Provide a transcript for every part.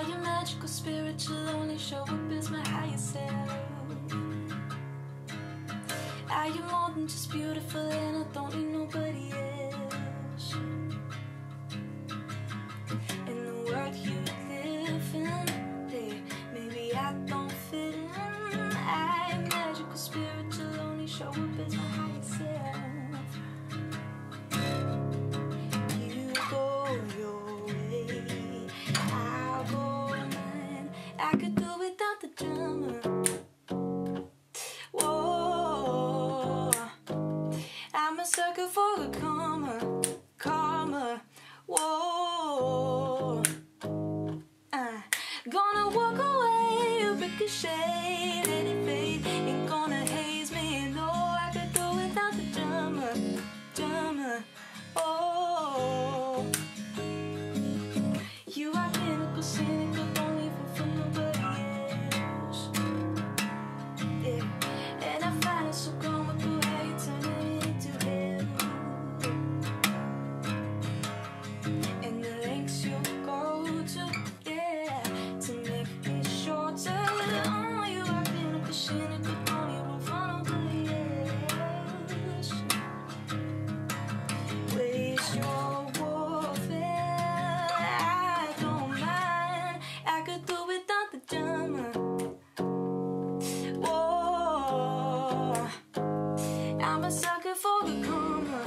Are you magical, spiritual, only show up as my higher self? Are you more than just beautiful and I don't need nobody else? In the world you live in, maybe I don't fit in. I am magical, spiritual, only show up as my higher self. You go your way, I'll go mine. I could do without the drama. Whoa, I'm a sucker for a karma. Whoa, gonna walk away, ricochet, let it fade. Ain't gonna haze me, no, I could do without the drama. Oh, you are clinical, cynical, don't leave it for nobody else. Yeah, and I find it so comical how you turn it into hell. And the lengths you go to, yeah, to make me shorter. Oh, you are clinical, cynical, don't leave it for nobody else. Waste your warfare, I don't mind. I could do without the drama. Whoa, I'm a sucker for the karma.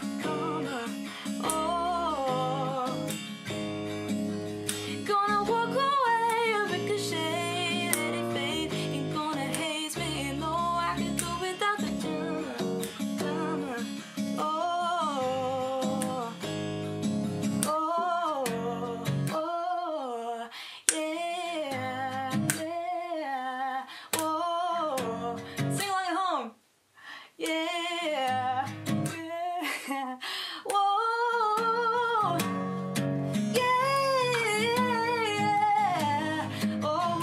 Oh, gonna walk away, ricochet, let it fade. Ain't gonna haze me, no, I could do without the drama. Oh, yeah. Whoa, sing along at home. Yeah. Whoa, yeah. Oh,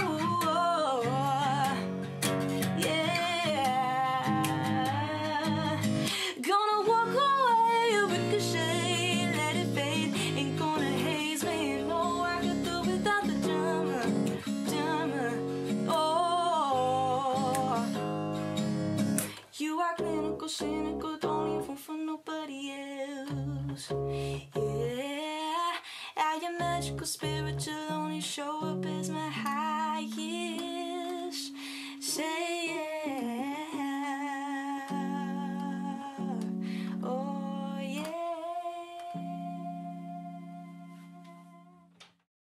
yeah. Gonna walk away, ricochet, let it fade. Ain't gonna haze me, no, I could do without the drama. Oh, you are clinical, cynical, don't leave room for nobody else. Yeah, I am magical, spiritual, only show up as my highest.